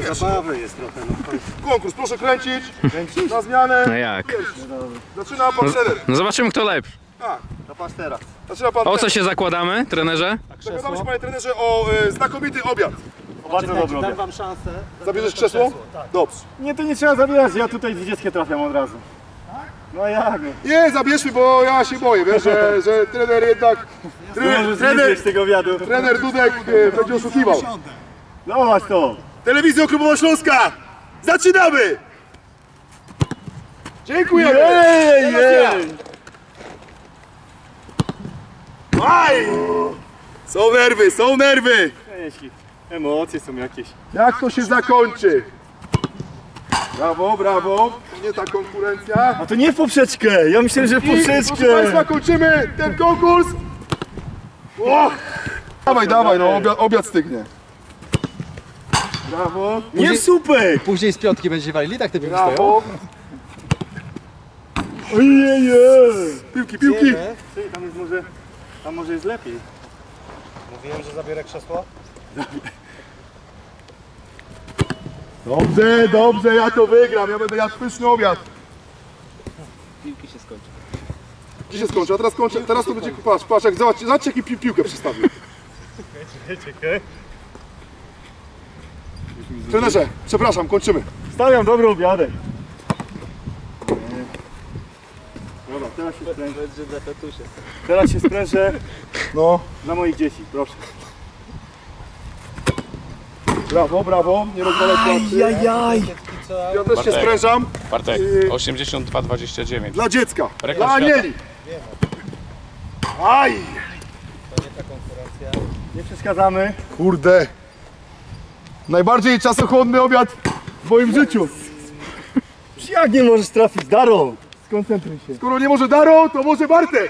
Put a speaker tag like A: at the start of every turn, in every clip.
A: Pokaż.
B: Zabawy jest trochę. No.
A: Konkurs, proszę kręcić. Na zmianę.
C: No jak?
A: Zaczyna pan trener.
C: No zobaczymy kto lepszy.
A: Tak.
B: To patrz teraz.
A: Zaczyna pan
C: O co się zakładamy, trenerze?
A: Zagadamy się, panie trenerze, o znakomity obiad.
B: Bardzo dobry.
D: Dam wam szansę.
A: Zabierzesz krzesło? Dobrze.
B: Nie, to nie trzeba zabierać, ja tutaj 20 trafiam od razu. No jak?
A: Nie, zabierzmy, bo ja się boję, wiesz, że trener jednak...
B: Trener z tego obiadu.
A: Trener Dudek będzie oszukiwał.
B: Zobacz to.
A: Telewizja Klubowa Śląska! Zaczynamy! Dziękujemy!
B: Jej!
A: Aj! Są nerwy, są nerwy!
B: Emocje są jakieś.
A: Jak to się zakończy? Brawo, brawo! Nie ta konkurencja.
B: A to nie w poprzeczkę, ja myślałem, że w
A: I, proszę
B: poprzeczkę.
A: Państwa, kończymy ten konkurs! O! Dawaj, dawaj, no obiad stygnie. Brawo,
B: Nie w słupek.
D: Później z piątki będziecie walili, tak te piłki stoją?
A: brawo.
B: Ojej.
A: Piłki, piłki.
B: Czyli tam może jest lepiej.
D: Mówiłem, że zabiorę krzesło.
A: Dobrze, dobrze, ja to wygram, ja będę jadł pyszny obiad.
D: Piłki się skończą.
A: Gdzie się skończy? A teraz kończę, teraz to będzie, patrz, jak zobaczcie jaki piłkę przestawił.
B: Czekaj.
A: Trenerze, przepraszam, kończymy.
B: Stawiam dobry obiadek. Dobra, teraz się sprężę. Teraz się sprężę
A: No,
B: dla moich dzieci, proszę.
A: brawo, brawo, nie rozwalaj płacy.
B: Jajaj.
A: Ja też się sprężam.
E: Bartek, 82-29.
A: Dla dziecka,
E: Rekord
A: dla anieli. Aj!
B: Nie przeszkadzamy.
A: Kurde. Najbardziej czasochłonny obiad w moim życiu.
B: Jak nie możesz trafić, Daro? Skoncentruj się.
A: Skoro nie może Daro, to może Bartek.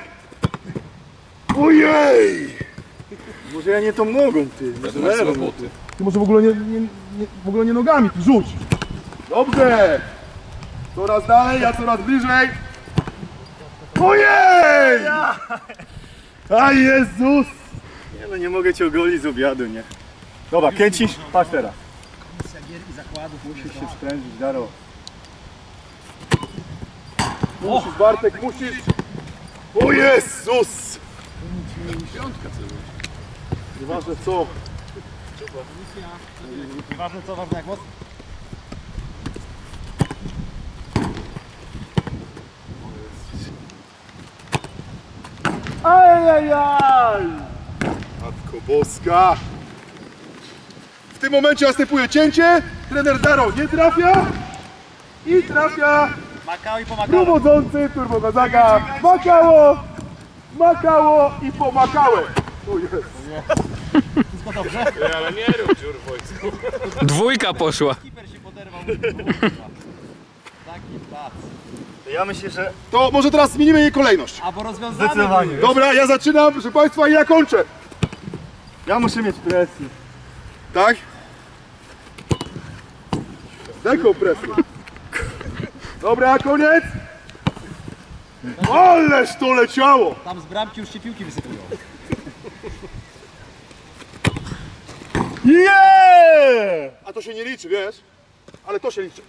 A: Ojej!
B: Może ja nie tą nogą, ty.
A: Ty może w ogóle nie nogami, ty rzuć. Dobrze. Coraz dalej, a coraz bliżej. Ojej! A Jezus!
B: Nie no, nie mogę cię ogolić z obiadu, nie? Dobra, kręcisz? Patrz teraz. Musisz się sprężyć, Daro.
A: Musisz, Bartek, musisz. O Jezus! Nieważne co.
D: Ważne co, ważne jak moc?
B: Ajajaj!
A: Matko Boska! W tym momencie następuje cięcie. Trener Daro nie trafia. I trafia
D: Makao i pomakało.
A: prowodzący Turbo Gonzaga. Makało! Makało i pomakałem. O jest.
D: Wszystko dobrze?
E: Ale nie rób dziur w wojsku.
C: Dwójka poszła.
D: Kiper się poderwał. Taki plac.
B: Ja myślę, że...
A: To może teraz zmienimy jej kolejność.
D: Albo rozwiązamy.
B: Zdecydowanie.
A: Dobra, ja zaczynam, proszę Państwa, i ja kończę.
B: Ja muszę mieć presję.
A: Tak? Jaką presję? Dobra, koniec. Ależ to leciało.
D: Tam z bramki już się piłki wysypują.
B: Yeah!
A: A to się nie liczy, wiesz? Ale to się liczy.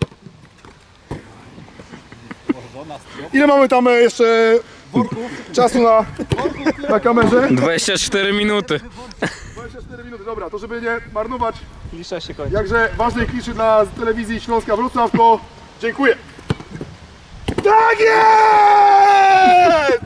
A: Ile mamy tam jeszcze czasu na kamerze?
C: 24 minuty.
A: 24 minuty, dobra, to żeby nie marnować
D: Klisza się kończy.
A: jakże ważnej kliszy dla telewizji Śląska Wrocław, to dziękuję. Tak jest!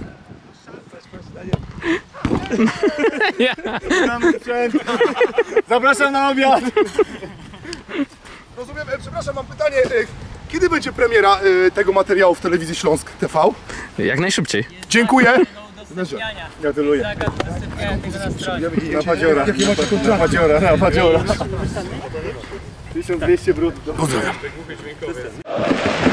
B: Zapraszam na obiad!
A: Rozumiem, przepraszam, mam pytanie. Kiedy będzie premiera tego materiału w telewizji Śląsk TV?
C: Jak najszybciej.
A: Dziękuję.
B: Gratuluję.
F: Zakaz udostępniania tego na stronie.
B: Na padziora. Na padziora, na padziora. 1200 brutto.
A: Pozdrawiam.